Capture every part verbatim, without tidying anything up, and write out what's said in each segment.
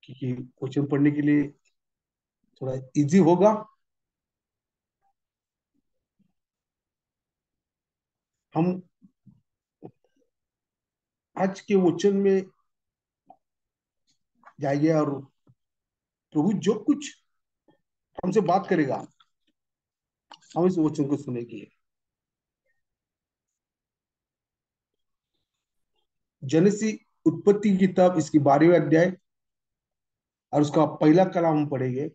क्योंकि क्वेश्चन पढ़ने के लिए थोड़ा इजी होगा। हम आज के वचन में जाइए और प्रभु जो कुछ हमसे बात करेगा हम इस वचन को सुनेंगे। जेनेसी उत्पत्ति की किताब इसकी बारहवीं अध्याय और उसका पहला कलाम हम पढ़ेंगे।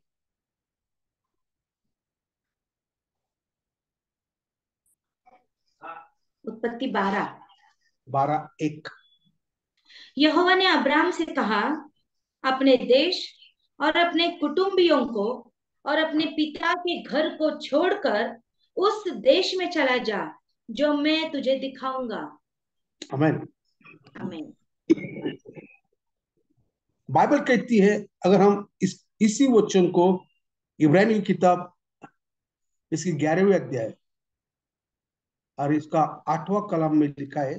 उत्पत्ति बारह। बारह एक। यहोवा ने अब्राम से कहा, अपने देश और अपने कुटुंबियों को और अपने पिता के घर को छोड़कर उस देश में चला जा जो मैं तुझे दिखाऊंगा। आमीन। आमीन। बाइबल कहती है, अगर हम इस इसी वचन को इब्रानी की किताब इसकी ग्यारहवीं अध्याय और इसका आठवां कलाम में लिखा है।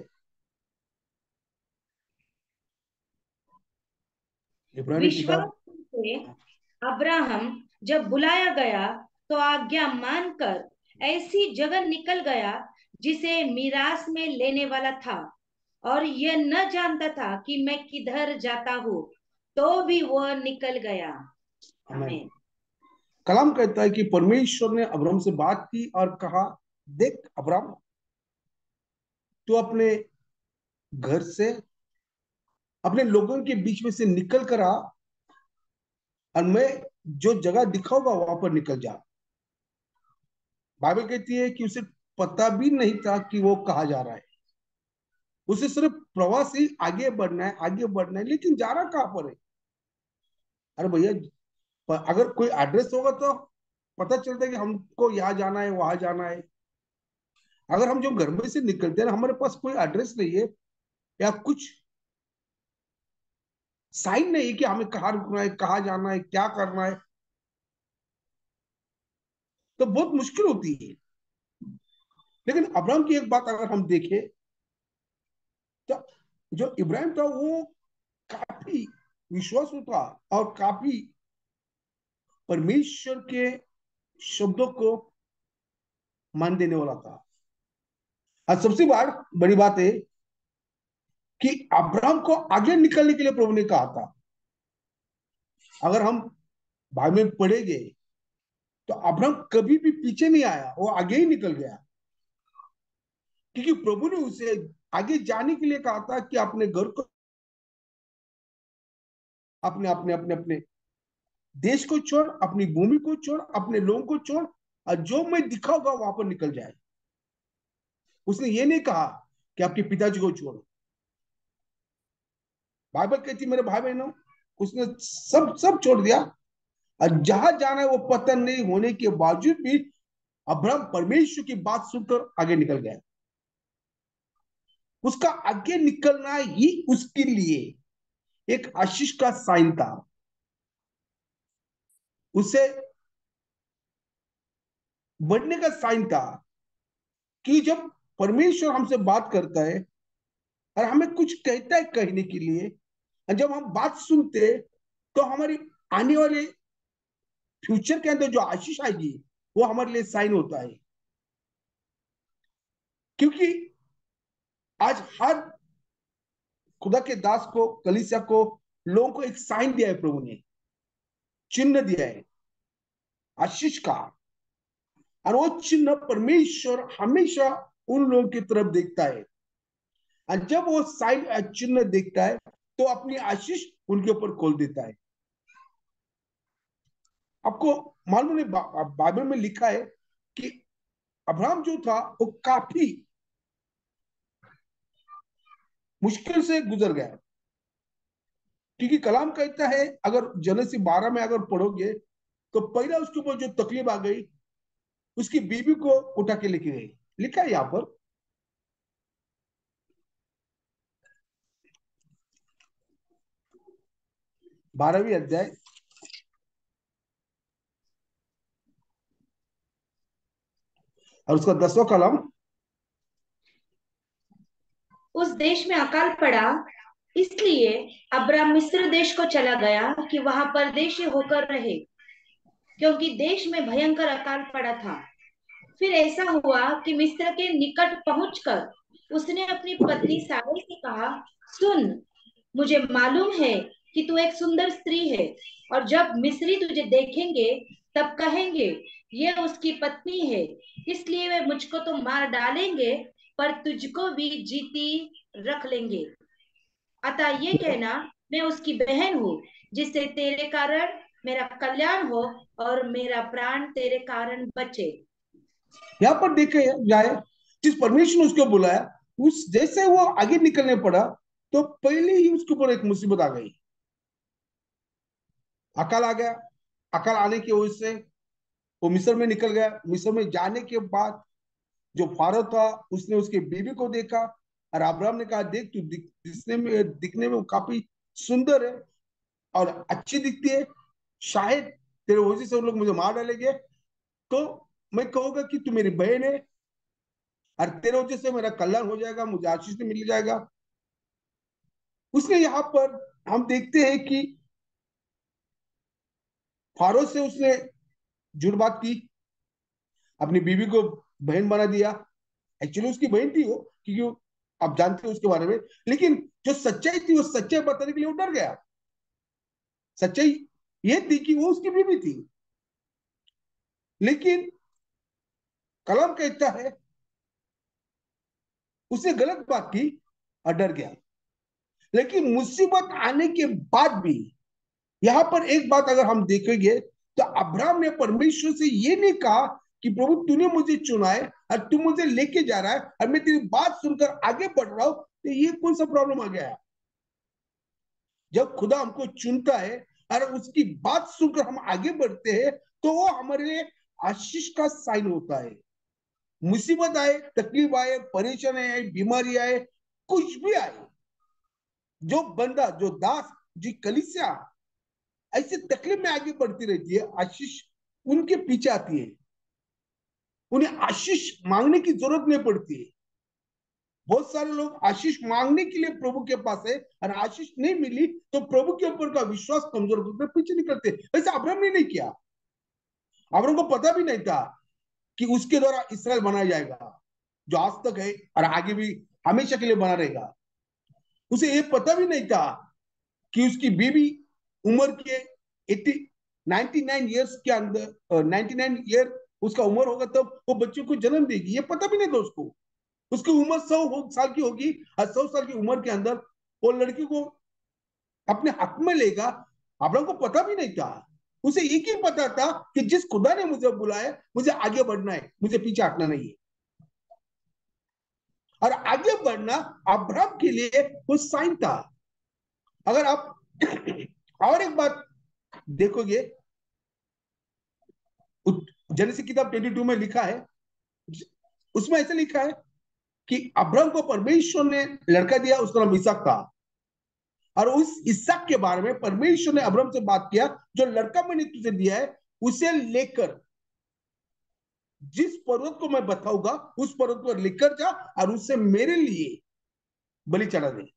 इब्रानी विश्वास किताब। से अब्राहम जब बुलाया गया तो आज्ञा मानकर ऐसी जगह निकल गया जिसे मीरास में लेने वाला था, और यह न जानता था कि मैं किधर जाता हूँ, तो भी वह निकल गया। आमीन। आमीन। कलाम कहता है कि परमेश्वर ने अब्राहम से बात की और कहा, देख अब्राहम, तू अपने घर से अपने लोगों के बीच में से निकल कर आ और मैं जो जगह दिखाऊंगा वहां पर निकल जा। बाइबल कहती है कि उसे पता भी नहीं था कि वो कहा जा रहा है। उसे सिर्फ प्रवास ही आगे बढ़ना है, आगे बढ़ना है, लेकिन जा रहा कहां पर है? अरे भैया, पर अगर कोई एड्रेस होगा तो पता चलता है कि हमको यहाँ जाना है, वहां जाना है। अगर हम जो घर में से निकलते हैं हमारे पास कोई एड्रेस नहीं है या कुछ साइन नहीं है कि हमें कहाँ रुकना है, कहाँ जाना है, क्या करना है, तो बहुत मुश्किल होती है। लेकिन अब्राहम की एक बात अगर हम देखें तो जो इब्राहिम था वो काफी विश्वासु था और काफी परमेश्वर के शब्दों को मान देने वाला था। और सबसे बार बड़ी बात है कि अब्राहम को आगे निकलने के लिए प्रभु ने कहा था। अगर हम बाइबल में पढ़ेंगे तो अब्राहम कभी भी पीछे नहीं आया, वो आगे ही निकल गया। क्योंकि प्रभु ने उसे आगे जाने के लिए कहा था कि अपने घर को, अपने अपने अपने अपने देश को छोड़, अपनी भूमि को छोड़, अपने लोगों को छोड़ और जो मैं दिखाऊंगा वहां पर निकल जाए। उसने ये नहीं कहा कि आपके पिताजी को छोड़ो। बाइबल कहती मेरे भाई बहनों, उसने सब सब छोड़ दिया और जहां जाना है वो पता नहीं होने के बावजूद भी अब्राहम परमेश्वर की बात सुनकर आगे निकल गया। उसका आगे निकलना ही उसके लिए एक आशीष का साइन था। उसे बढ़ने का साइन था कि जब परमेश्वर हमसे बात करता है और हमें कुछ कहता है कहने के लिए, और जब हम बात सुनते तो हमारी आने वाले फ्यूचर के अंदर जो आशीष आएगी वो हमारे लिए साइन होता है। क्योंकि आज हर खुदा के दास को, कलीसिया को, लोगों को एक साइन दिया है प्रभु ने, चिन्ह दिया है आशीष का। और वो चिन्ह परमेश्वर हमेशा उन लोगों की तरफ देखता है। और जब वो साइन चिन्ह देखता है तो अपनी आशीष उनके ऊपर खोल देता है। आपको मालूम है बाइबल में लिखा है कि अब्राहम जो था वो काफी मुश्किल से गुजर गया। क्योंकि कलाम कहता है, अगर जनसी बारह में अगर पढ़ोगे तो पहला उसके ऊपर जो तकलीफ आ गई, उसकी बीवी को उठा के लेके गई। लिखा है यहाँ पर बारहवीं अध्याय और उसका दसवां कलम। उस देश में अकाल पड़ा इसलिए अब्राम मिस्र देश को चला गया कि वहां परदेशी होकर रहे, क्योंकि देश में भयंकर अकाल पड़ा था। फिर ऐसा हुआ कि मिस्र के निकट पहुंचकर उसने अपनी पत्नी सारै से कहा, सुन, मुझे मालूम है कि तू एक सुंदर स्त्री है, और जब मिस्री तुझे देखेंगे तब कहेंगे, ये उसकी पत्नी है, इसलिए वे मुझको तो मार डालेंगे, पर तुझको भी जीती रख लेंगे। अतः ये कहना, मैं उसकी बहन हूँ, जिससे तेरे कारण मेरा कल्याण हो और मेरा प्राण तेरे कारण बचे। यहाँ पर देखे जाए, जिस परमेश्वर ने उसको बुलाया, उस जैसे वो आगे निकलने पड़ा, तो पहले ही उसके ऊपर एक मुसीबत आ गई। अकाल आ गया। अकाल आने की वजह से वो मिस्र में निकल गया। मिस्र में जाने के बाद जो फारो था, उसने उसकी बीवी को देखा, और अब्राहम ने कहा, देख, तू दिख, दिखने में दिखने में वो काफी सुंदर है और अच्छी दिखती है, शायद तेरे वजह से उन लोग मुझे मार डालेंगे, तो मैं कहूंगा कि तू मेरी बहन है, और तेरे वजह से मेरा कल्याण हो जाएगा, मुझे आशीष मिल जाएगा। उसने यहाँ पर हम देखते हैं कि फारो से उसने झूठ बात की, अपनी बीवी को बहन बना दिया। एक्चुअली उसकी बहन थी वो, क्योंकि आप जानते हो उसके बारे में। लेकिन जो सच्चाई थी, वो सच्चाई बताने के लिए वो डर गया। सच्चाई ये थी कि वो उसकी बीवी थी, लेकिन कलाम कहता है उसने गलत बात की और डर गया। लेकिन मुसीबत आने के बाद भी यहां पर एक बात अगर हम देखेंगे, तो अब्राहम ने परमेश्वर से ये नहीं कहा कि प्रभु तूने मुझे चुना है और तू मुझे लेके जा रहा है और मैं तेरी बात सुनकर आगे बढ़ रहा हूं, तो ये कौन सा प्रॉब्लम आ गया है? जब खुदा हमको चुनता है और उसकी बात सुनकर हम आगे बढ़ते हैं, तो वो हमारे लिए आशीष का साइन होता है। मुसीबत आए, तकलीफ आए, परेशानी आए, बीमारी आए, कुछ भी आए, जो बंदा, जो दास, जो कलीसिया ऐसे तकलीफ में आगे बढ़ती रहती है, आशीष उनके पीछे आती है। उन्हें आशीष मांगने की जरूरत नहीं पड़ती है। बहुत सारे लोग आशीष मांगने के लिए प्रभु के पास है, और आशीष नहीं मिली तो प्रभु के ऊपर का विश्वास कमजोर होकर पीछे निकलते। वैसे अब्राहम ने नहीं किया। अब्राहम को पता भी नहीं था कि उसके द्वारा इसराइल बनाया जाएगा, जो आज तक है और आगे भी हमेशा के लिए बना रहेगा। उसे ये पता भी नहीं था कि उसकी बीवी उम्र के एट्टी नाइन्टी नाइन ईयर्स के अंदर, नाइन्टी नाइन ईयर उसका उम्र होगा तब वो बच्चों को जन्म देगी। ये पता भी नहीं था उसको। उसकी उम्र सौ साल की होगी, और सौ साल की उम्र के अंदर वो लड़की को अपने हक में लेगा। अब्राहम को पता भी नहीं था। उसे एक ही पता था कि जिस खुदा ने मुझे बुलाया, मुझे आगे बढ़ना है, मुझे पीछे हटना नहीं है। और आगे बढ़ना अब्राहम के लिए वो साइन था। अगर आप और एक बात देखोगे, जेनेसिस किताब बाईस में लिखा है, उसमें ऐसे लिखा है कि अब्राहम को परमेश्वर ने लड़का दिया, उसका नाम इसहाक था। और उस इसहाक के बारे में परमेश्वर ने अब्राहम से बात किया, जो लड़का मैंने तुझे दिया है, उसे लेकर जिस पर्वत को मैं बताऊंगा, उस पर्वत पर लेकर जा और उससे मेरे लिए बलि चढ़ा दे।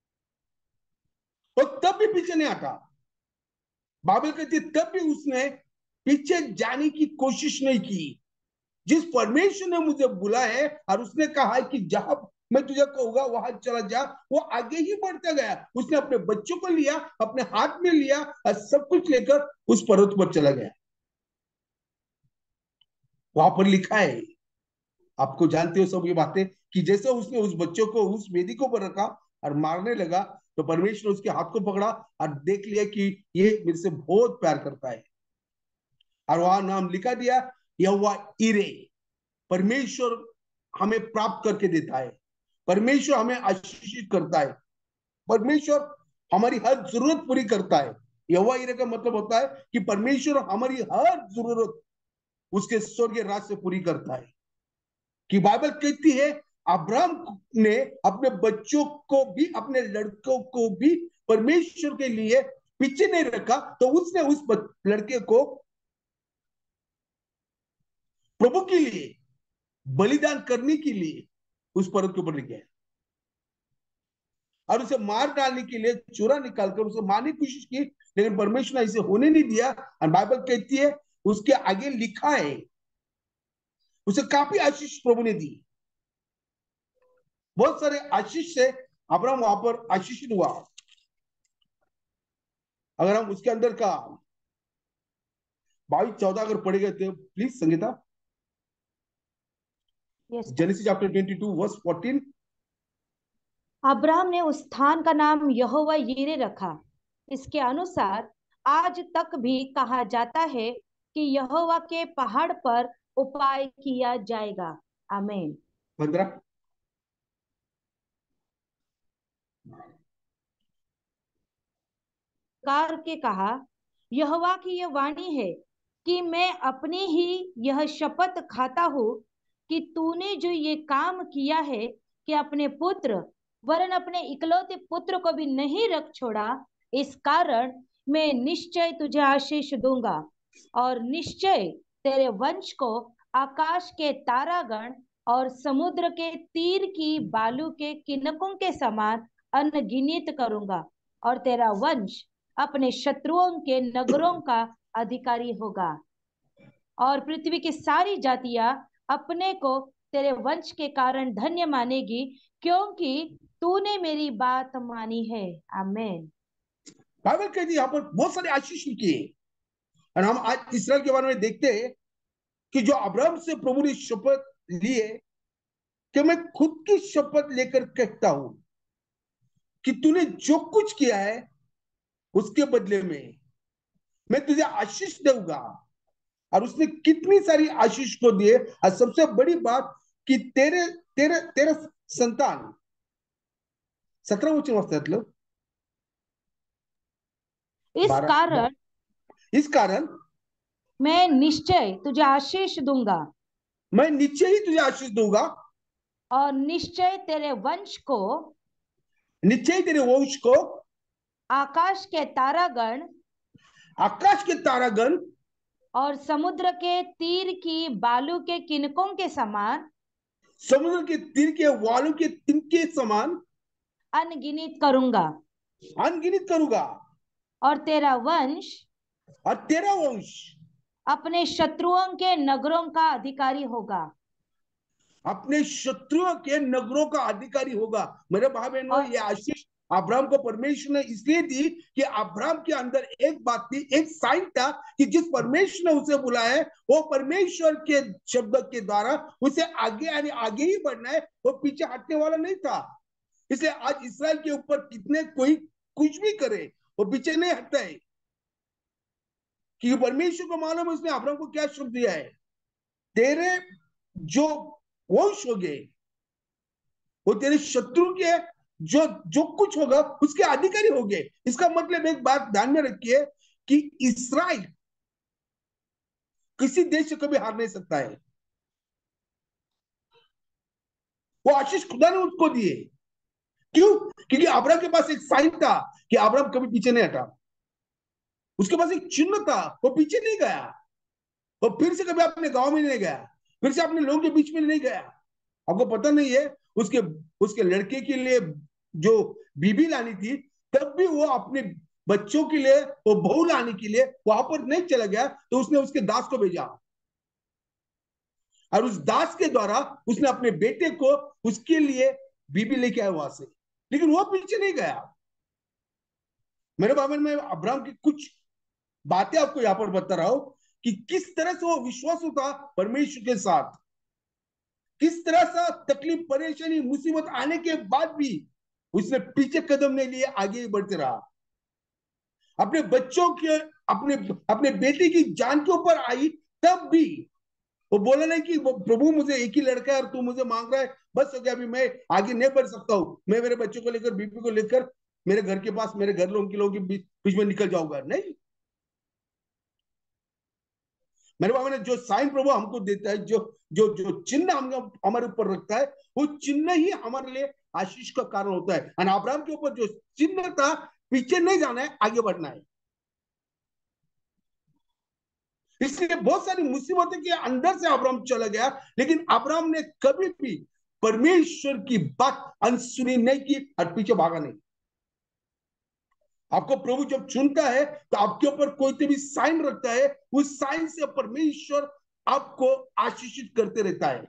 और तब भी पीछे नहीं हटा। बाइबल कहती है तब भी उसने पीछे जाने की कोशिश नहीं की। जिस परमेश्वर ने मुझे बुलाया है और उसने कहा है कि जहां मैं तुझे कहूंगा वहां चला जा, वो आगे ही बढ़ता गया। उसने अपने बच्चों को लिया, अपने हाथ में लिया और सब कुछ लेकर उस पर्वत पर चला गया। वहां पर लिखा है, आपको जानते हो सब ये बातें, कि जैसे उसने उस बच्चों को उस वेदी को पर रखा और मारने लगा, तो परमेश्वर ने उसके हाथ को पकड़ा और देख लिया कि ये मेरे से बहुत प्यार करता है, और वहां नाम लिखा दिया, यहोवा इरे। परमेश्वर हमें प्राप्त करके देता है, परमेश्वर हमें आशीषित करता है, परमेश्वर हमारी हर जरूरत पूरी करता है। यहोवा इरे का मतलब होता है कि परमेश्वर हमारी हर जरूरत उसके स्वर्गीय राज से पूरी करता है। कि बाइबल कहती है अब्राहम ने अपने बच्चों को भी, अपने लड़कों को भी परमेश्वर के लिए पीछे नहीं रखा, तो उसने उस लड़के को प्रभु के लिए बलिदान करने के लिए उस पर्वत के ऊपर ले गया। और उसे मार डालने के लिए चूरा निकालकर उसे मारने की कोशिश की, लेकिन परमेश्वर ने इसे होने नहीं दिया। और बाइबल कहती है उसके आगे लिखा है, उसे काफी आशीष प्रभु ने दी, बहुत सारे आशीष से अब्राहम वहां पर आशीषित हुआ। अगर हम उसके अंदर का बाईस चौदह अगर पढ़े गए थे, please Sangeeta, yes. Genesis chapter twenty two verse fourteen. Abraham ने उस स्थान का नाम यहोवा यीरे रखा। इसके अनुसार आज तक भी कहा जाता है कि यहोवा के पहाड़ पर उपाय किया जाएगा। आमीन। पंद्रह। कार के कहा, यहोवा की यह वाणी है कि मैं अपनी ही यह शपथ खाता हूँ कि तूने जो ये काम किया है कि अपने पुत्र वरन अपने इकलौते पुत्र को भी नहीं रख छोड़ा, इस कारण मैं निश्चय तुझे आशीष दूंगा और निश्चय तेरे वंश को आकाश के तारागण और समुद्र के तीर की बालू के किनकों के समान अनगिनत करूंगा, और तेरा वंश अपने शत्रुओं के नगरों का अधिकारी होगा, और पृथ्वी की सारी जातियां अपने को तेरे वंश के कारण धन्य मानेगी, क्योंकि तूने मेरी बात मानी है। आमीन। बाइबल कहती है यहाँ पर बहुत सारे आशीष लिखे हैं। और हम आज इसराइल के बारे में देखते हैं कि जो अब्राहम से प्रभु ने शपथ लिए कि मैं खुद की शपथ लेकर कहता हूं कि तूने जो कुछ किया है उसके बदले में मैं तुझे आशीष दूंगा। और उसने कितनी सारी आशीष को दिए। और सबसे बड़ी बात कि तेरे तेरे तेरे संतान, सत्रह वचन वाचलं, इस बारह, कारण इस कारण मैं निश्चय तुझे आशीष दूंगा मैं निश्चय ही तुझे आशीष दूंगा, और निश्चय तेरे वंश को निश्चय ही तेरे वंश को आकाश के तारागण आकाश के तारागण और समुद्र के तीर की बालू के किनकों के समान समुद्र के तीर के वालों के तिनके समान अनगिनत करूंगा, अनगिनत करूंगा, और तेरा वंश और तेरा वंश अपने शत्रुओं के नगरों का अधिकारी होगा। अपने शत्रुओं के नगरों का अधिकारी होगा। मेरे भाई बहनों, और ये आशीष अब्राहम को परमेश्वर ने इसलिए दी कि अब्राहम के अंदर एक बात थी, एक साइन था कि जिस परमेश्वर ने उसे बुलाया है वो परमेश्वर के शब्द के द्वारा उसे आगे यानी आगे ही बढ़ना है, वो पीछे हटने वाला नहीं था। इसलिए आज इसराइल के ऊपर कितने कोई कुछ भी करे वो पीछे नहीं हटता है, कि परमेश्वर को मालूम है उसने अब्राहम को क्या शब्द दिया है, तेरे जो वंश हो गए वो तेरे शत्रु के जो जो कुछ होगा उसके अधिकारी हो गए। इसका मतलब एक बात ध्यान में रखिए कि इस्राइल किसी देश से कभी हार नहीं सकता है। वो आशीष खुदा ने उसको दिए। क्यों? क्योंकि अब्राहम के पास एक साइन था कि अब्राहम कभी पीछे नहीं हटा। उसके पास एक चिन्ह था, वो पीछे नहीं गया, वो फिर से कभी अपने गांव में नहीं गया, फिर से अपने लोगों के बीच में नहीं गया। आपको पता नहीं है उसके उसके लड़के के लिए जो बीबी लानी थी, तब भी वो अपने बच्चों के लिए वो बहू लाने के लिए वहां पर नहीं चला गया, तो उसने उसके दास को भेजा, और उस दास के द्वारा उसने अपने बेटे को उसके लिए बीबी लेके आया वहां से, लेकिन वो पीछे नहीं गया। मेरे बाबा में अब्राहम की कुछ बातें आपको यहां पर बता रहा हूं कि किस तरह से वो विश्वास था परमेश्वर के साथ, किस तरह से तकलीफ परेशानी मुसीबत आने के बाद भी उसने पीछे कदम नहीं लिए, आगे ही बढ़ते रहा। अपने बच्चों के अपने अपने बेटे की जान के ऊपर आई, तब भी वो बोला नहीं कि प्रभु मुझे एक ही लड़का है और तू मुझे मांग रहा है, बस हो गया, अभी मैं आगे नहीं बढ़ सकता हूं, मैं मेरे बच्चों को लेकर बीबी को लेकर मेरे घर के पास मेरे घर लोगों के लोगों के बीच में निकल जाऊंगा। नहीं, मेरे बाबा ने जो साइन प्रभु हमको देता है, जो जो जो चिन्ह हम हमारे ऊपर रखता है, वो चिन्ह ही हमारे लिए आशीष का कारण होता है। और अब्राहम के ऊपर जो चिन्ह था, पीछे नहीं जाना है, आगे बढ़ना है। इसलिए बहुत सारी मुसीबतें के अंदर से अब्राहम चला गया, लेकिन अब्राहम ने कभी भी परमेश्वर की बात अनसुनी नहीं की और पीछे भागा नहीं। आपको प्रभु जब चुनता है तो आपके ऊपर कोई भी साइन रखता है, उस साइन से परमेश्वर आपको आशीषित करते रहता है,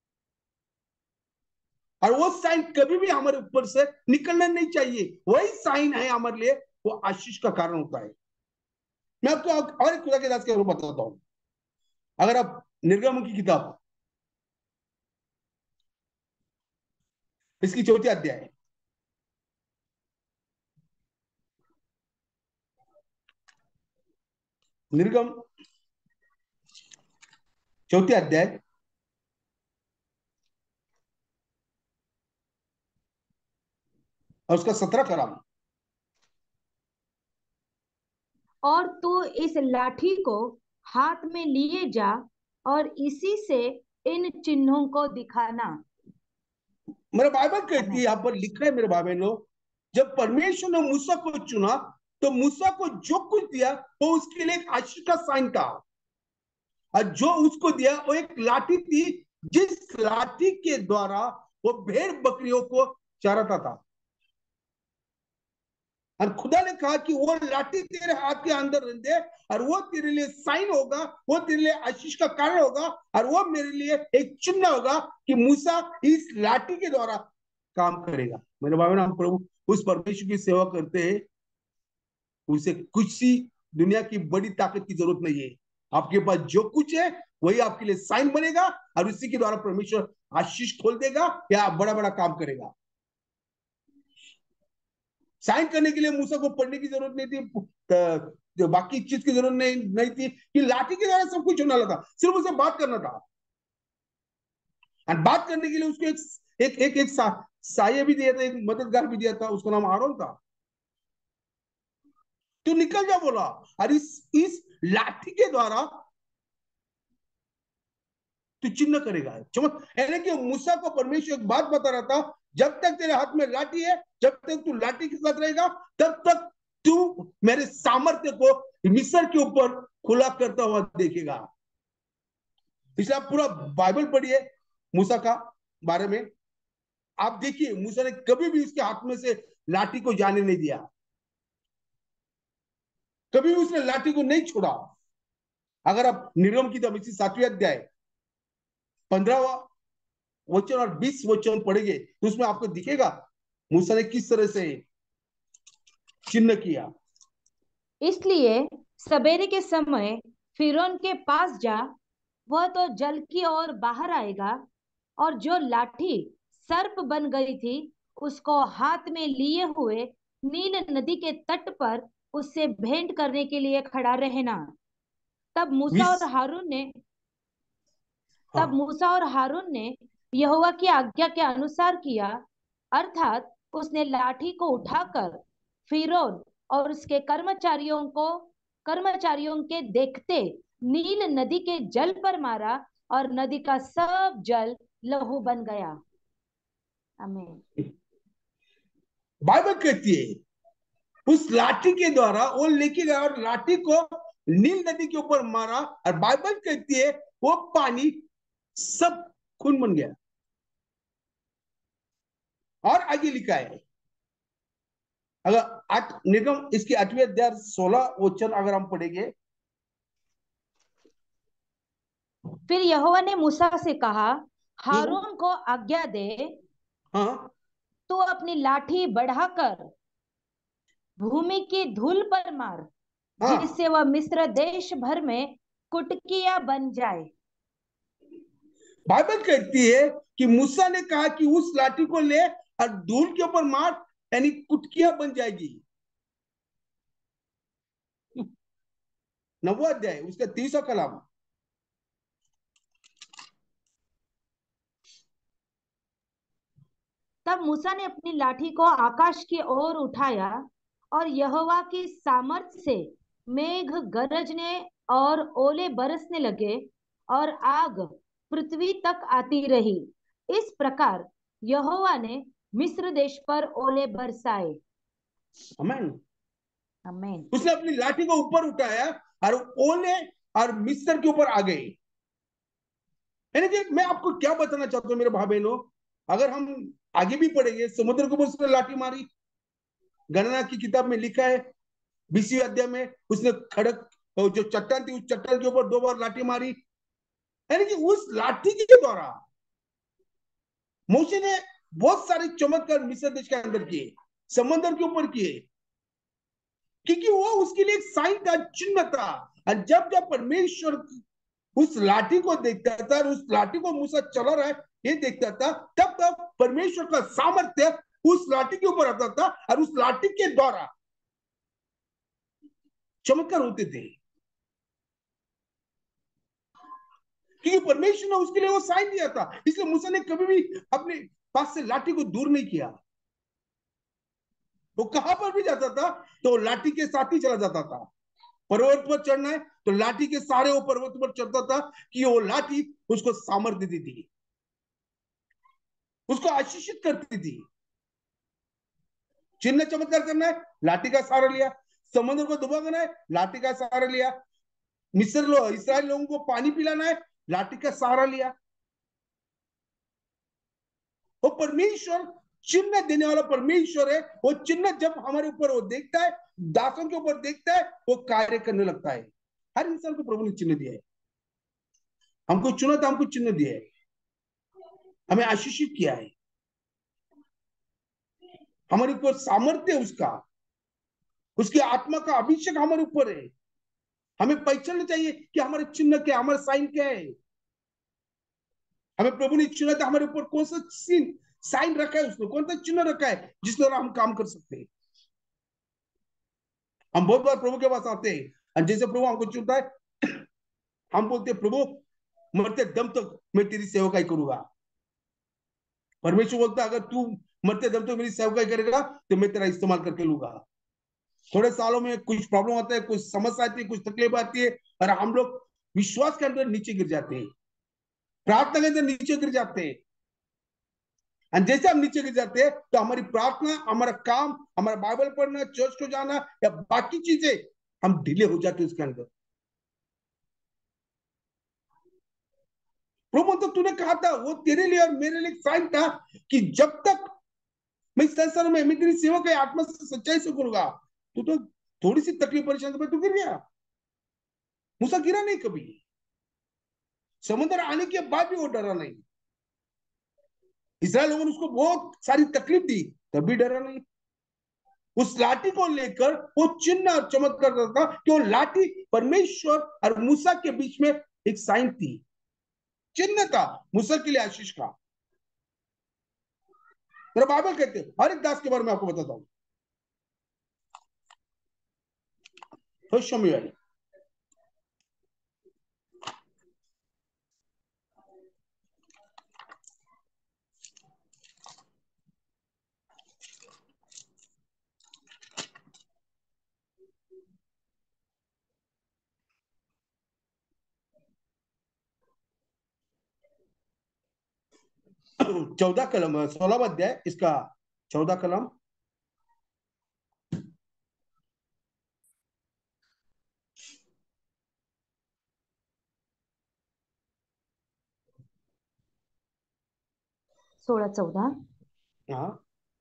और वो साइन कभी भी हमारे ऊपर से निकलना नहीं चाहिए। वही साइन है हमारे लिए, वो आशीष का कारण होता है। मैं आपको और एक खुदा के दास के रूप बताता हूं। अगर आप निर्गमन की किताब, इसकी चौथी अध्याय, निर्गम चौथी अध्याय और उसका सत्रह कलाम। और तू इस लाठी को हाथ में लिए जा और इसी से इन चिन्हों को दिखाना। मेरा बाइबल कहती है, यहाँ पर लिखा है मेरे भाई बहनों, जब परमेश्वर ने मूसा को चुना तो मूसा को जो कुछ दिया वो उसके लिए एक आशीष का साइन था, और जो उसको दिया वो एक लाठी थी, जिस लाठी के द्वारा वो भेड़ बकरियों को चराता था। और खुदा ने कहा कि वो लाठी तेरे हाथ के अंदर रख दे, और वो तेरे लिए साइन होगा, वो तेरे लिए आशीष का कारण होगा, और वो मेरे लिए एक चिन्ह होगा कि मूसा इस लाठी के द्वारा काम करेगा। मेरे भाई हम प्रभु उस परमेश्वर की सेवा करते हैं, उसे कुछ सी दुनिया की बड़ी ताकत की जरूरत नहीं है। आपके पास जो कुछ है वही आपके लिए साइन बनेगा, और उसी के द्वारा परमेश्वर आशीष खोल देगा या बड़ा बड़ा काम करेगा। साइन करने के लिए मूसा को पढ़ने की जरूरत नहीं थी, जो बाकी चीज की जरूरत नहीं नहीं थी, कि लाठी के द्वारा सब कुछ होने लगा था, सिर्फ उसे बात करना था। और बात करने के लिए उसको एक एक एक, एक सा, साये भी दिया था, एक मददगार भी दिया था, उसका नाम आरोन था। तू निकल जा बोला, और इस इस लाठी के द्वारा तू चिन्ह करेगा। चमक यानी कि मूसा को परमेश्वर एक बात बता रहा था, जब तक तेरे हाथ में लाठी है, जब तक तू लाठी के साथ रहेगा, तब तक तू मेरे सामर्थ्य को मिस्र के ऊपर खुला करता हुआ देखेगा। इसलिए आप पूरा बाइबल पढ़िए मूसा का बारे में, आप देखिए मूसा ने कभी भी उसके हाथ में से लाठी को जाने नहीं दिया, कभी भी उसने लाठी को नहीं छोड़ा। अगर आप निर्गम की तब इसी सातवीं अध्याय पंद्रहवा वचन और बीस वचन पढ़ेंगे तो उसमें आपको दिखेगा मूसा ने किस तरह से चिन्ह किया। इसलिए सवेरे के समय फिरौन के पास जा, वह तो जल की ओर बाहर आएगा, और जो लाठी सर्प बन गई थी उसको हाथ में लिए हुए नील नदी के तट पर उससे भेंट करने के लिए खड़ा रहना। तब मूसा बीस और हारून ने हाँ तब मूसा और हारून ने यहोवा की आज्ञा के अनुसार किया, अर्थात उसने लाठी को उठाकर फिरौन और उसके कर्मचारियों को कर्मचारियों के देखते नील नदी के जल पर मारा, और नदी का सब जल लहू बन गया। आमीन। बाइबल कहती है उस लाठी के द्वारा वो लेके गया और लाठी को नील नदी के ऊपर मारा, और बाइबल कहती है वो पानी सब खून बन गया। और आगे लिखा है, अगर आठ निगम इसकी आठवीं अध्याय सोलह वचन अगर हम पढ़ेंगे। फिर यहोवा ने मूसा से कहा, हम्म, हारून को आज्ञा दे, हाँ तू अपनी लाठी बढ़ाकर भूमि की धूल पर मार, हाँ जिससे वह मिस्र देश भर में कुटकिया बन जाए। बाइबल कहती है कि मूसा ने कहा कि उस लाठी को ले और धूल के ऊपर मार, यानी कुटकिया बन जाएगी। नौवा अध्याय उसका तीसरा कलाम। तब मूसा ने अपनी लाठी को आकाश की ओर उठाया, और यहोवा की सामर्थ से मेघ गरजने और ओले बरसने लगे, और आग पृथ्वी तक आती रही। इस प्रकार यहोवा ने मिस्र देश पर ओले बरसाए। आमीन। आमीन। उसने अपनी लाठी को ऊपर उठाया और ओले और मिस्र के ऊपर आ गए। यानी कि मैं आपको क्या बताना चाहता हूं मेरे भाई बहनों, अगर हम आगे भी पढ़ेंगे, समुद्र के ऊपर उसने लाठी मारी, गणना की किताब में लिखा है बीसवीं अध्याय में उसने खड़क जो चट्टान थी उस चट्टान के ऊपर दो बार लाठी मारी। यानी कि उस लाठी के द्वारा मूसा ने बहुत सारे चमत्कार मिस्र देश के अंदर किए, समंदर के ऊपर किए, क्योंकि वो उसके लिए एक साइन था, चिन्ह था। और जब जब परमेश्वर उस लाठी को देखता था, उस लाठी को मूसा चला रहा है ये देखता था, तब तब परमेश्वर का सामर्थ्य उस लाठी के ऊपर आता था और उस लाठी के द्वारा चमत्कार होते थे, क्योंकि परमेश्वर ने उसके लिए वो साइन दिया था। इसलिए मूसा ने कभी भी अपने पास से लाठी को दूर नहीं किया। वो कहां पर भी जाता था तो लाठी के साथ ही चला जाता था। पर्वत पर चढ़ना है तो लाठी के सारे वो पर्वत पर चढ़ता था, कि वो लाठी उसको सामर्थ्य देती थी, उसको आशीषित करती थी। चिन्ह चमत्कार करना है, लाठी का सहारा लिया। समुद्र को डुबाना है, लाठी का सहारा लिया। मिस्र लोग इसराइल लोगों को पानी पिलाना है, लाठी का सहारा लिया। वो परमेश्वर चिन्ह देने वाला परमेश्वर है। वो चिन्ह जब हमारे ऊपर वो देखता है, दासों के ऊपर देखता है, वो कार्य करने लगता है। हर इंसान को प्रभु ने चिन्ह दिया है। हमको चुना था, हमको चिन्ह दिया है, हमें आशीषित किया है, हमारे ऊपर सामर्थ्य उसका, उसकी आत्मा का अभिषेक हमारे ऊपर है। हमें पहचानना चाहिए कि हमारे चिन्ह क्या, हमारे साइन क्या है। हमें प्रभु ने चुना था, हमारे ऊपर कौन सा सीन साइन रखा है, उसने कौन सा चिन्ह रखा है जिस द्वारा हम काम कर सकते हैं। हम बहुत बार प्रभु के पास आते हैं और जैसे प्रभु हमको चुनता है, हम बोलते हैं प्रभु मरते दम तक मैं तेरी सेवकाई करूंगा। परमेश्वर बोलता है अगर तू मरते दम तक मेरी सेवकाई करेगा तो मैं तेरा इस्तेमाल करके लूंगा। थोड़े सालों में कुछ प्रॉब्लम आता है, कुछ समस्या आती है, कुछ तकलीफ आती है, और हम लोग विश्वास के अंदर नीचे गिर जाते हैं, प्रार्थना के अंदर नीचे गिर जाते हैं। और जैसे हम नीचे गिर जाते हैं तो हमारी प्रार्थना, हमारा काम, हमारा बाइबल पढ़ना, चर्च को जाना या बाकी चीजें हम ढीले हो जाते हैं उसके अंदर। प्रभु तो तूने कहा था वो तेरे लिए और मेरे लिए साइन था कि जब तक मैं इस संसार में मैं तेरी सेवा के आत्मा से सच्चाई से करूंगा। तू तो थोड़ी सी तकलीफ परेशानी में तू गिर गया। मूसा गिरा नहीं कभी, समुद्र आने के बाद भी वो डरा नहीं। इसराइल लोगों ने उसको बहुत सारी तकलीफ दी, तब भी डरा नहीं। उस लाठी को लेकर वो चिन्ह और चमत्कार करता कि वो लाठी परमेश्वर और मूसा के बीच में एक साइन थी, चिन्ह था मूसा के लिए आशीष का। मेरा बाइबल कहते हैं, हर एक दास के बारे में आपको बताता हूं। शमूएल चौदह कलम, सोलह अध्याय इसका चौदह कलम। सोलह चौदह। हाँ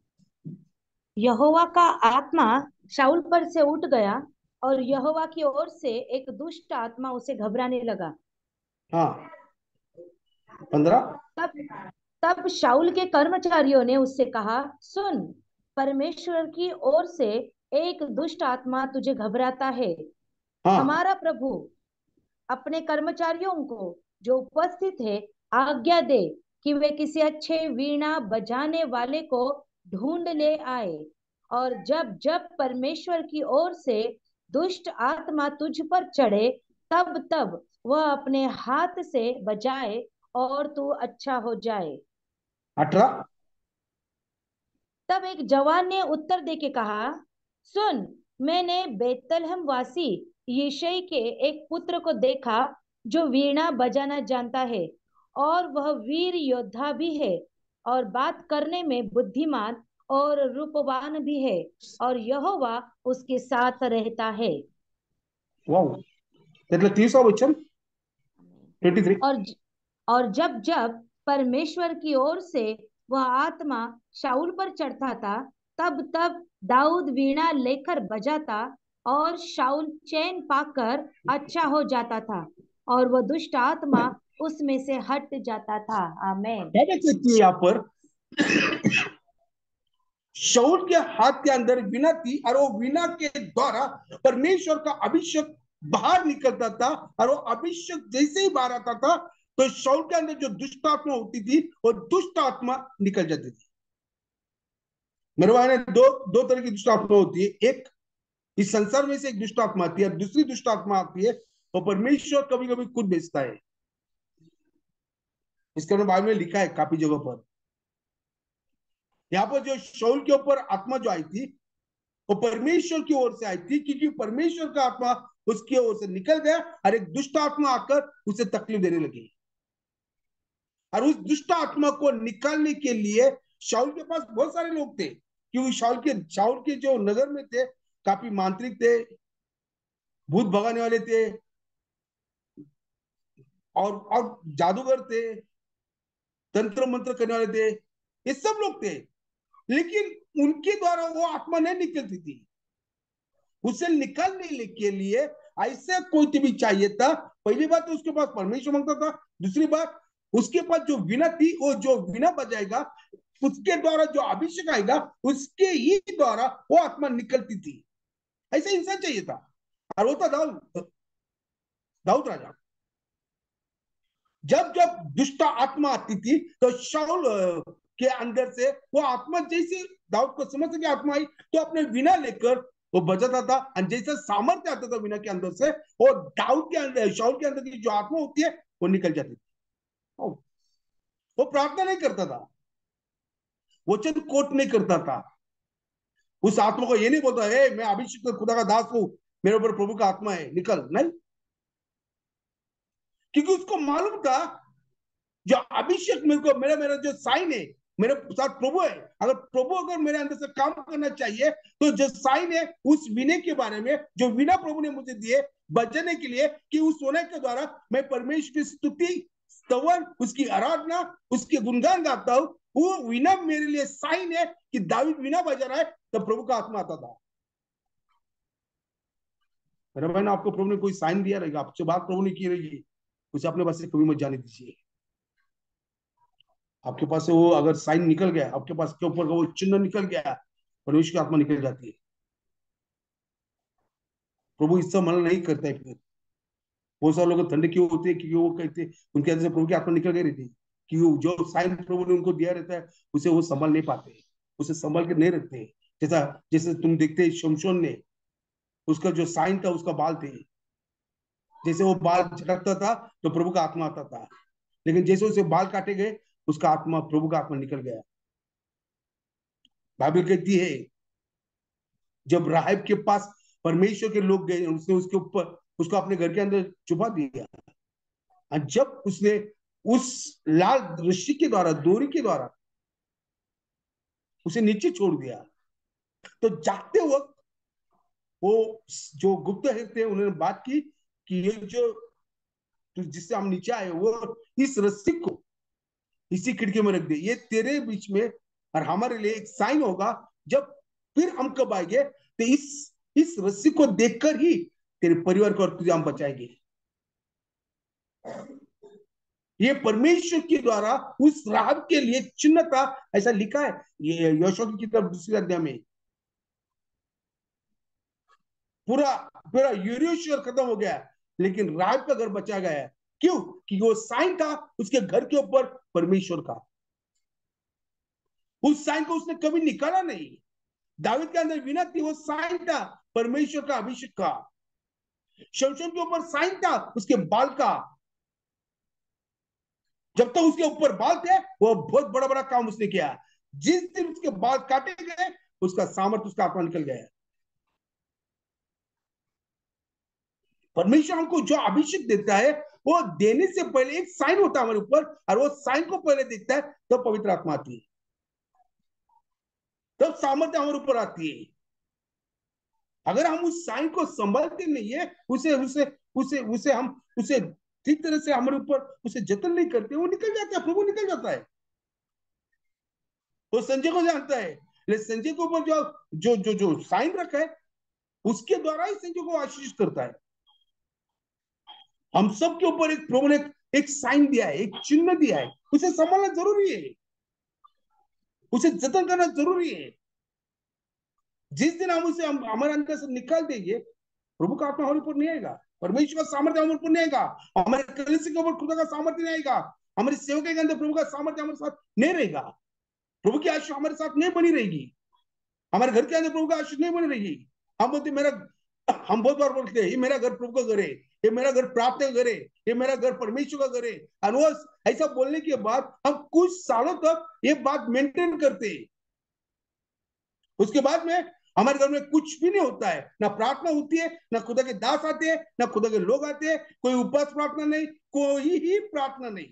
यहोवा का आत्मा शाऊल पर से उठ गया और यहोवा की ओर से एक दुष्ट आत्मा उसे घबराने लगा। हाँ पंद्रह। तब तब शाऊल के कर्मचारियों ने उससे कहा, सुन, परमेश्वर की ओर से एक दुष्ट आत्मा तुझे घबराता है। हाँ हमारा प्रभु अपने कर्मचारियों को जो उपस्थित है आज्ञा दे कि वे किसी अच्छे वीणा बजाने वाले को ढूंढ ले आए, और जब जब परमेश्वर की ओर से दुष्ट आत्मा तुझ पर चढ़े तब तब वह अपने हाथ से बजाए और तू अच्छा हो जाए। अठारह। तब एक जवान ने उत्तर देके कहा, सुन, मैंने बेतलहम वासी यिशै के एक पुत्र को देखा जो वीणा बजाना जानता है, और वह वीर योद्धा भी है और बात करने में बुद्धिमान और रूपवान भी है, और यहोवा उसके साथ रहता है। वाह, એટલે तीसरा वचन तेईस। और ज- और जब जब परमेश्वर की ओर से वह आत्मा शाऊल पर चढ़ता था, तब तब दाऊद वीणा लेकर बजाता और शाऊल चैन पाकर अच्छा हो जाता था और वह दुष्ट आत्मा उसमें से हट जाता था। आमेन। क्या देख सकती है यहाँ पर? शाऊल के हाथ के अंदर वीणा थी और वो वीणा के द्वारा परमेश्वर का अभिषेक बाहर निकलता था, और वो अभिषेक जैसे ही बाहर आता था तो शाऊल के अंदर जो दुष्ट आत्मा होती थी वो दुष्ट आत्मा निकल जाती थी। मेरे भाई ने दो दो तरह की दुष्ट आत्मा होती है। एक इस संसार में से एक दुष्ट आत्मा आती है, दूसरी दुष्ट आत्मा आती है तो परमेश्वर कभी कभी खुद भेजता है। इसके बारे में बाइबल में लिखा है काफी जगह पर। यहाँ पर जो शाऊल के ऊपर आत्मा जो आई थी वो परमेश्वर की ओर से आई थी, क्योंकि परमेश्वर का आत्मा उसकी ओर से निकल गया और एक दुष्ट आत्मा आकर उसे तकलीफ देने लगी। और उस दुष्ट आत्मा को निकालने के लिए शाऊल के पास बहुत सारे लोग थे, क्योंकि शाऊल के शाऊल के जो नगर में थे काफी मांत्रिक थे, भूत भगाने वाले थे, और और जादूगर थे, तंत्र मंत्र करने वाले थे, ये सब लोग थे। लेकिन उनके द्वारा वो आत्मा नहीं निकलती थी। उसे निकालने के लिए ऐसे कोई भी चाहिए था। पहली बात तो उसके पास परमेश्वर मांगता था, दूसरी बात उसके पास जो वीणा थी, वो जो वीणा बजाएगा उसके द्वारा जो अभिषेक आएगा उसके ही द्वारा वो आत्मा निकलती थी। ऐसा इंसान चाहिए था, और वो था दाऊद दाऊद राजा। जब जब दुष्ट आत्मा आती थी तो शाऊल के अंदर से वो आत्मा जैसे दाऊद को समझ सके आत्मा आई तो अपने वीणा लेकर वो बजाता था, और जैसे सामर्थ्य आता था वीणा के अंदर से, वो दाऊद के अंदर शाऊल के अंदर की जो आत्मा होती है वो निकल जाती थी। वो प्रार्थना नहीं करता था, वचन कोट नहीं करता था, उस आत्मा को ये नहीं बोलता है मैं अभिषिक्त खुदा का दास हूं, मेरे ऊपर प्रभु का आत्मा है, निकल। नहीं, क्योंकि उसको मालूम था जो अभिषेक मेरे को मेरा मेरा जो साइन है मेरे साथ प्रभु है। अगर प्रभु अगर मेरे अंदर से काम करना चाहिए तो जो साइन है उस विनय के बारे में, जो विना प्रभु ने मुझे दिए बचने के लिए, कि उस सोने के द्वारा मैं परमेश्वर की स्तुति स्तवन उसकी आराधना उसके गुणगान गाता हूं। वो विना मेरे लिए साइन है कि दावीद विना बजा रहा है तब प्रभु का आत्मा आता था। मेरा बहन, आपको प्रभु ने कोई साइन दिया रहेगा, आपसे बात प्रभु ने की रहेगी, उसे अपने पास से कभी मत जाने दीजिए। आपके पास से वो अगर साइन निकल गया, आपके पास के ऊपर का वो चिन्ह निकल गया, परमेश्वर की आत्मा निकल जाती है। प्रभु इससे मना नहीं करता है। फिर बहुत सारे लोग ठंडे क्यों होते हैं? क्योंकि वो कहते हैं उनके अंदर से प्रभु की आत्मा निकल गई रहती है, क्योंकि जो साइन प्रभु ने उनको दिया रहता है उसे वो संभाल नहीं पाते, उसे संभाल के नहीं रखते। जैसा जैसे तुम देखते हैं शमशोन ने, उसका जो साइन था उसका बाल थे, जैसे वो बाल झटकता था तो प्रभु का आत्मा आता था, लेकिन जैसे उसे बाल काटे गए उसका आत्मा प्रभु का आत्मा निकल गया। बाइबल कहती है जब राहब के पास परमेश्वर के लोग गए, उसने उसके ऊपर उसको अपने घर के अंदर छुपा दिया, और जब उसने उस लाल रस्सी के द्वारा डोरी के द्वारा उसे नीचे छोड़ दिया, तो जागते वक्त वो जो गुप्तहेर थे उन्होंने बात की कि ये जो जिससे हम नीचे आए वो इस रस्सी को इसी खिड़की में रख दे, ये तेरे बीच में और हमारे लिए एक साइन होगा। जब फिर हम कब आएंगे तो इस इस रस्सी को देखकर ही तेरे परिवार को और तुझे हम बचाएंगे। ये परमेश्वर के द्वारा उस राहब के लिए चिन्ह था, ऐसा लिखा है ये यहोशू की किताब दूसरे अध्याय में। पूरा पूरा यरूशलेम खत्म हो गया लेकिन राहब का घर बचा गया है। क्यों? क्योंकि वो साइन था उसके घर के ऊपर परमेश्वर का। उस साइन को उसने कभी निकाला नहीं। दावीद के अंदर वीणा थी, वो साइन था परमेश्वर का अभिषेक का। शमशोन के ऊपर साइन था उसके बाल का। जब तक तो उसके ऊपर बाल थे वो बहुत बड़ा बड़ा काम उसने किया। जिस दिन उसके बाल काटे गए उसका सामर्थ्य उसका आत्मा निकल गया। परमेश्वर हमको जो अभिषेक देता है वो देने से पहले एक साइन होता है हमारे ऊपर, और वो साइन को पहले देखता है तब तो पवित्र आत्मा आती है, तब सामर्थ्य हमारे ऊपर आती है। अगर हम उस साइन को संभालते नहीं है, उसे उसे उसे उसे हम उसे ठीक तरह से हमारे ऊपर उसे जतन नहीं करते, वो निकल जाता है, प्रभु निकल जाता है। वो संजय को जानता है, लेकिन संजय के ऊपर जो जो जो जो साइन रखा है उसके द्वारा ही संजय को आशीष करता है। हम सब के ऊपर एक प्रभु ने एक साइन दिया है, एक चिन्ह दिया है, उसे संभालना जरूरी है, उसे जतन करना जरूरी है। जिस दिन हम उसे हम, हमारे अंदर से निकाल देंगे, प्रभु का आत्मा हमारे ऊपर नहीं आएगा, परमेश्वर का सामर्थ्य हमारे ऊपर नहीं आएगा, हमारे कलीसिया के ऊपर खुदा का सामर्थ्य नहीं आएगा, हमारी सेवक के अंदर प्रभु का सामर्थ्य हमारे साथ नहीं रहेगा, प्रभु की आशीष हमारे साथ नहीं बनी रहेगी, हमारे घर के अंदर प्रभु की आशीष नहीं बनी रहेगी। हम बोलते मेरा हम बहुत बार बोलते हैं ये मेरा घर प्रभु का घर है, ये मेरा घर प्रार्थना का घर है, ये मेरा घर परमेश्वर का घर है, और वो ऐसा बोलने के बाद हम कुछ सालों तक ये बात मेंटेन करते हैं। उसके बाद में हमारे घर में कुछ भी नहीं होता है, ना प्रार्थना होती है, ना खुदा के दास आते हैं, ना खुदा के लोग आते हैं, कोई उपवास प्रार्थना नहीं, कोई ही प्रार्थना नहीं।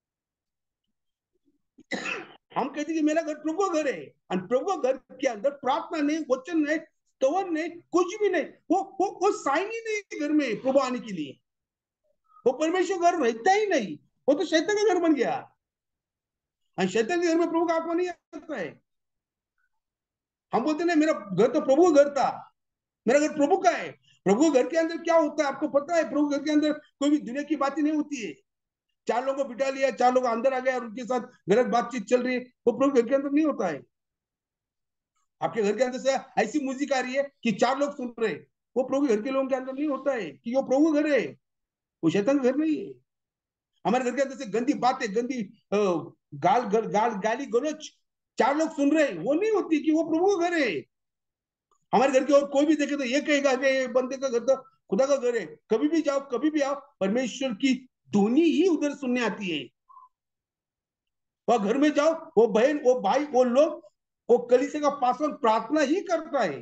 हम कहते हैं कि मेरा घर प्रभु का घर है, और प्रभु का घर के अंदर प्रार्थना नहीं, वचन नहीं, स्तवन नहीं, कुछ भी नहीं, वो वो वो साइन ही नहीं घर में प्रभु आने के लिए, वो परमेश्वर घर रहता ही नहीं, वो तो शैतान का घर बन गया, और शैतान के घर में प्रभु का आत्मा नहीं आता है। हम बोलते नहीं मेरा घर तो प्रभु का घर था, मेरा घर प्रभु का है। प्रभु घर के अंदर क्या होता है आपको पता है? प्रभु घर के अंदर कोई भी दुनिया की बातें नहीं होती है। चार लोगों को बिठा लिया, चार लोग अंदर आ गए और उनके साथ गलत बातचीत चल रही है, वो प्रभु घर के अंदर नहीं होता है। आपके घर के अंदर से ऐसी म्यूजिक आ रही है कि चार लोग सुन रहे हैं, वो प्रभु घर के लोगों के अंदर नहीं होता है, कि वो प्रभु घर है, वो शैतान घर नहीं है। हमारे घर के अंदर से गंदी बातें, गंदी गाल गाल गाल गाली गलौज चार लोग सुन रहे हैं, वो नहीं होती कि वो प्रभु का घर है। हमारे घर के और कोई भी देखे तो ये कहेगा कि ये बंदे का घर तो खुदा का घर है, कभी भी जाओ कभी भी आओ परमेश्वर की ध्वनि ही उधर सुनने आती है। वह घर में जाओ, वो बहन वो भाई वो लोग वो कलीसिया का पासवान प्रार्थना ही करता है,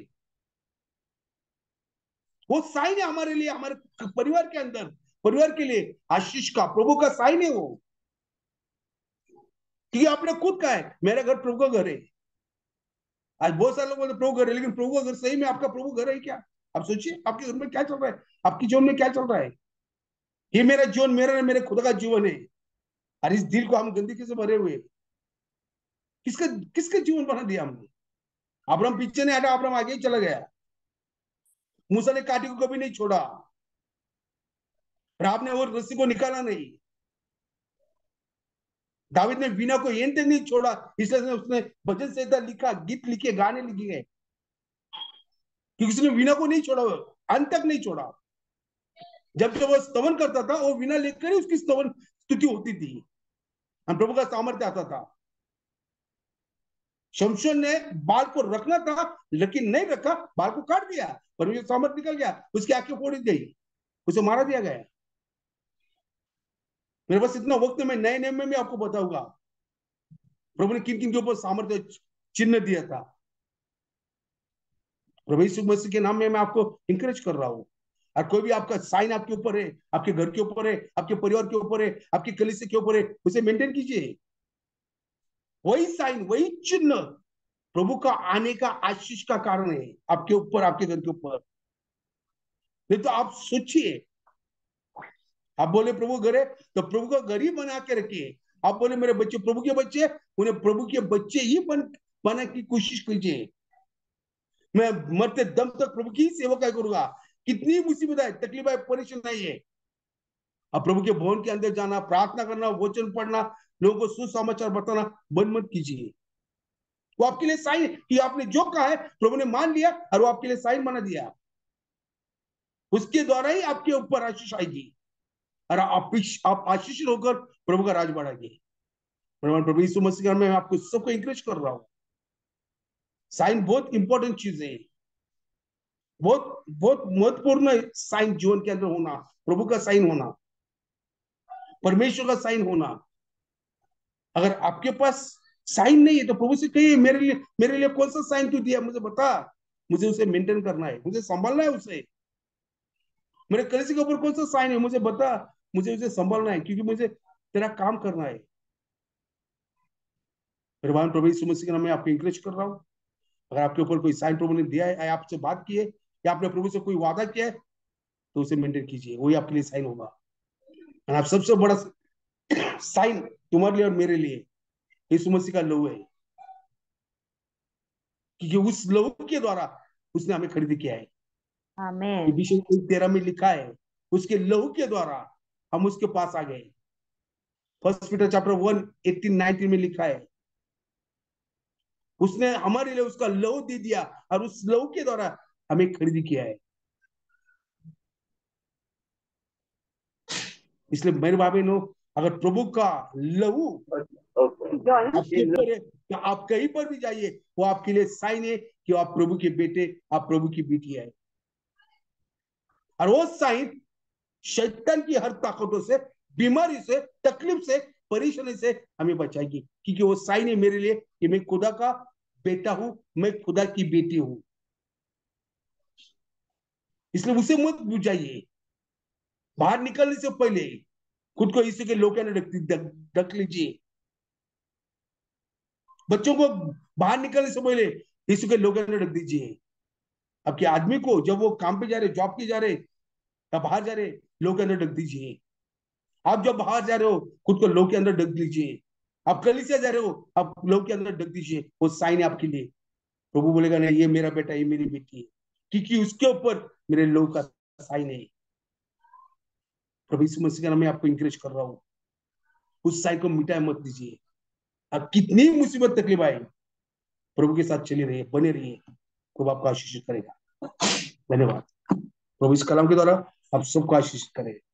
वो साइन है हमारे लिए, हमारे परिवार के अंदर, परिवार के लिए आशीष का प्रभु का साइन है वो, क्योंकि आपने खुद कहा है मेरा घर प्रभु का घर है। आज बहुत सारे लोग बोलते प्रभु घर है, लेकिन प्रभु का घर सही में आपका प्रभु घर है क्या? आप सोचिए आपके घर में क्या चल रहा है, आपकी जीवन में क्या चल रहा है। ये मेरा जीवन मेरा ना, मेरे खुदा का जीवन है, और इस दिल को हम गंदगी से भरे हुए, किसका किसका जीवन बना दिया हमने? अब्राहम पीछे नहीं हटा, अब्राहम आगे ही चला गया। मूसा ने काटी को कभी नहीं छोड़ा, और आपने वो रस्सी को निकाला नहीं। दाविद ने वीणा को एंड तक नहीं छोड़ा, इसलिए उसने भजन संहिता लिखा, गीत लिखे, गाने लिखे गए, क्योंकि उसने वीणा को नहीं छोड़ा, अंत तक नहीं छोड़ा। जब जब वो स्तवन करता था वो वीणा लेकर ही उसकी स्तवन स्तुति होती थी, हम प्रभु का सामर्थ्य आता था। शमशोन ने बाल को रखना था लेकिन नहीं रखा, बाल को काट दिया, परमेश्वर सामर्थ्य निकल गया, उसकी आंखें फोड़ी गई, उसे मारा दिया गया। मेरे पास इतना वक्त है, मैं नए नियम में भी आपको बताऊंगा प्रभु ने किन किन के ऊपर सामर्थ्य चिन्ह दिया था। प्रभु यीशु मसीह के नाम में मैं आपको इंकरेज कर रहा हूं, और कोई भी आपका साइन आपके ऊपर है, आपके घर के ऊपर है, आपके परिवार के ऊपर है, आपके कलीसिया के ऊपर है, उसे मेंटेन कीजिए। वही साइन वही चिन्ह प्रभु का आने का आशीष का कारण है आपके ऊपर, आपके घर के ऊपर। नहीं तो आप सोचिए, आप बोले प्रभु घर है तो प्रभु का घर ही बना के रखिए। आप बोले मेरे बच्चे प्रभु के बच्चे, उन्हें प्रभु के बच्चे ही बन बनाने की कोशिश कीजिए। मैं मरते दम तक प्रभु की सेवा क्या करूंगा, कितनी मुसीबत है, तकलीफ है, परेशानी है, अब प्रभु के भवन के अंदर जाना, प्रार्थना करना, वचन पढ़ना, लोगों को सुसमाचार बताना बंद मत कीजिए। वो आपके लिए साइन, कि आपने जो कहा है प्रभु ने मान लिया और वो आपके लिए साइन बना दिया, उसके द्वारा ही आपके ऊपर आशीष आएगी, और आप आप आशीष होकर प्रभु का राज बढ़ाएंगे। प्रभु यीशु मसीह में मैं आपको सबको इंकरेज कर रहा हूं, साइन बहुत इंपॉर्टेंट चीज है, बहुत बहुत महत्वपूर्ण साइन जीवन के अंदर होना, प्रभु का साइन होना, परमेश्वर का साइन होना। अगर आपके पास साइन नहीं है तो प्रभु से कहिए मेरे लिए मेरे लिए कौन सा साइन तू दिया, मुझे बता, मुझे उसे मेंटेन करना है, मुझे संभालना है उसे। मेरे कलीसिया के ऊपर कौन सा साइन है मुझे बता, मुझे उसे संभालना है, क्योंकि मुझे तेरा काम करना है। मेरे भाई प्रभु यीशु मसीह के नाम में आपको इंकरेज कर रहा हूँ, अगर आपके ऊपर कोई साइन प्रभु ने दिया है, आपसे बात की है, या आपने प्रभु से कोई वादा किया है, तो उसे मेंटेन कीजिए, वही आपके लिए साइन होगा। और आप सबसे बड़ा साइन तुम्हारे लिए और मेरे लिए यीशु मसीह का लहू है। क्योंकि उस लहू के द्वारा उसने हमें खरीदी किया है। आमेन। विषय तेरह में लिखा है, उसके लहू के द्वारा हम उसके पास आ गए। First Peter chapter one eighteen nineteen में लिखा है, उसने हमारे लिए उसका लहू दे दिया और उस लहू के द्वारा हमें खरीदी किया है। इसलिए मेरे भाई बहनों, अगर प्रभु का लहू आपके ऊपर है तो आप कहीं पर भी जाइए, वो आपके लिए साइन है कि आप प्रभु के बेटे, आप प्रभु की बेटी है। और वो साइन शैतान की हर ताकतों से, बीमारी से, तकलीफ से, परेशानी से हमें बचाएगी, क्योंकि वो साइन है मेरे लिए कि मैं खुदा का बेटा हूं, मैं खुदा की बेटी हूं। इसलिए उसे मत बुझाइए। बाहर निकलने से पहले खुद को यीशु के लोके में ढक लीजिए। बच्चों को बाहर निकलने से पहले यीशु के लोके में ढक दीजिए। अब के आदमी को जब वो काम पे जा रहे, जॉब पे जा रहे या बाहर जा रहे, लोग के अंदर ढक दीजिए। आप जब बाहर जा रहे हो खुद को लोग के अंदर ढक लीजिए। आप कलीसिया जा रहे हो, आप लोग के अंदर ढक दीजिए। वो साइन है आपके लिए। प्रभु बोलेगा नहीं, ये मेरा बेटा, ये मेरी बेटी है, क्योंकि उसके ऊपर मेरे लोग का साइन है। प्रभु यीशु मसीह का नाम में आपको इंकरेज कर रहा हूँ, उस साइन को मिटाए मत दीजिए। अब कितनी मुसीबत तकलीफ आए, प्रभु के साथ चले रहिए, बने रहिए, प्रभु आपको आशीष करेगा। धन्यवाद। प्रभु इस कलाम के द्वारा आप सबको आशीष करें।